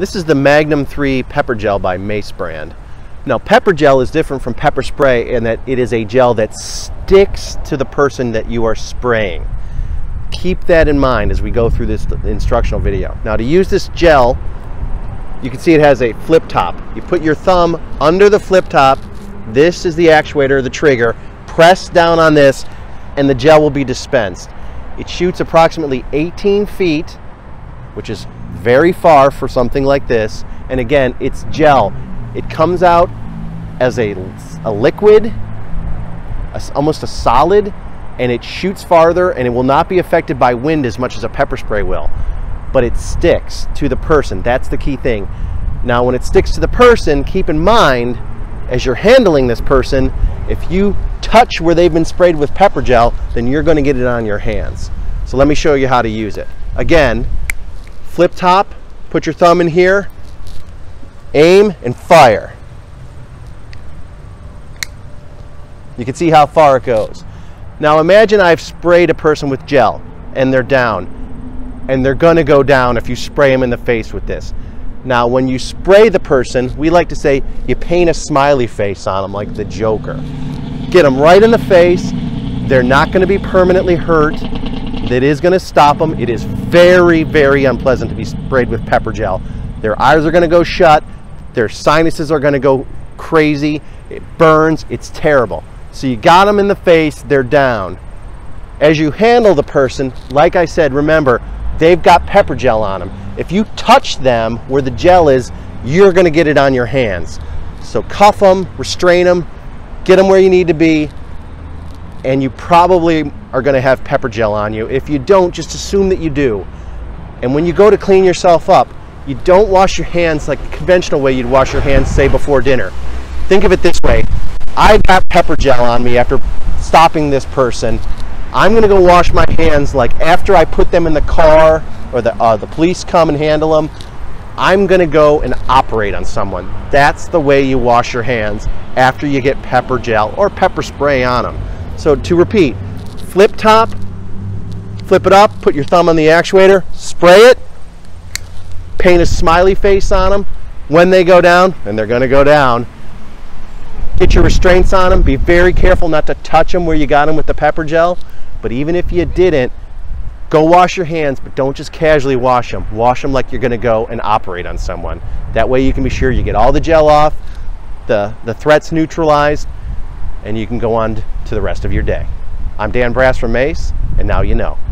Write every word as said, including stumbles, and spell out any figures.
This is the Magnum three pepper gel by Mace Brand. Now, pepper gel is different from pepper spray in that it is a gel that sticks to the person that you are spraying. Keep that in mind as we go through this instructional video. Now, to use this gel, you can see it has a flip top. You put your thumb under the flip top. This is the actuator, the trigger. Press down on this and the gel will be dispensed. It shoots approximately eighteen feet, which is very far for something like this. And again, it's gel. It comes out as a, a liquid, a, almost a solid, and it shoots farther, and it will not be affected by wind as much as a pepper spray will. But it sticks to the person. That's the key thing. Now, when it sticks to the person, keep in mind, as you're handling this person, if you touch where they've been sprayed with pepper gel, then you're going to get it on your hands. So let me show you how to use it. Again, flip top, put your thumb in here, aim and fire. You can see how far it goes. Now imagine I've sprayed a person with gel and they're down, and they're gonna go down if you spray them in the face with this. Now when you spray the person, we like to say you paint a smiley face on them like the Joker. Get them right in the face. They're not gonna be permanently hurt. That is gonna stop them. It is very, very unpleasant to be sprayed with pepper gel. Their eyes are gonna go shut. Their sinuses are gonna go crazy. It burns, it's terrible. So you got them in the face, they're down. As you handle the person, like I said, remember, they've got pepper gel on them. If you touch them where the gel is, you're gonna get it on your hands. So cuff them, restrain them, get them where you need to be, and you probably are gonna have pepper gel on you. If you don't, just assume that you do. And when you go to clean yourself up, you don't wash your hands like the conventional way you'd wash your hands, say, before dinner. Think of it this way. I got pepper gel on me after stopping this person. I'm gonna go wash my hands like after I put them in the car or the, uh, the police come and handle them. I'm gonna go and operate on someone. That's the way you wash your hands after you get pepper gel or pepper spray on them. So to repeat, flip top, flip it up, put your thumb on the actuator, spray it, paint a smiley face on them. When they go down, and they're gonna go down, get your restraints on them. Be very careful not to touch them where you got them with the pepper gel. But even if you didn't, go wash your hands, but don't just casually wash them. Wash them like you're gonna go and operate on someone. That way you can be sure you get all the gel off, the, the threat's neutralized, and you can go on to the rest of your day. I'm Dan Brass from Mace, and now you know.